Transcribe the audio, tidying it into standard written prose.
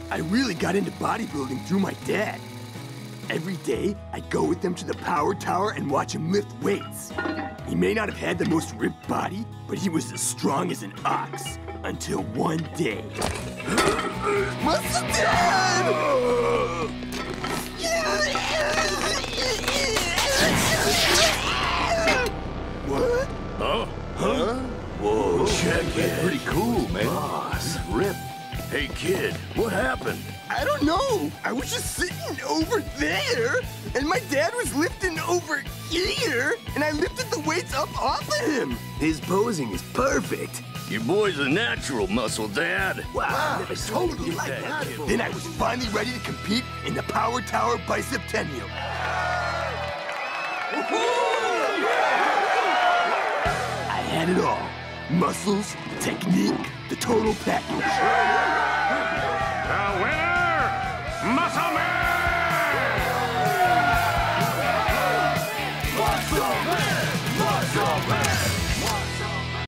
I really got into bodybuilding through my dad. Every day, I'd go with him to the power tower and watch him lift weights. He may not have had the most ripped body, but he was as strong as an ox. Until one day... Muscle Dad! What? Huh? Whoa, check it. Pretty cool, man. Boss. Rip. Hey, kid, what happened? I don't know. I was just sitting over there, and my dad was lifting over here, and I lifted the weights up off of him. His posing is perfect. Your boy's a natural muscle, Dad. Wow, I totally like that. Then I was finally ready to compete in the Power Tower Biceptennial. I had it all. Muscles, technique, the total package. The winner, Muscle Man!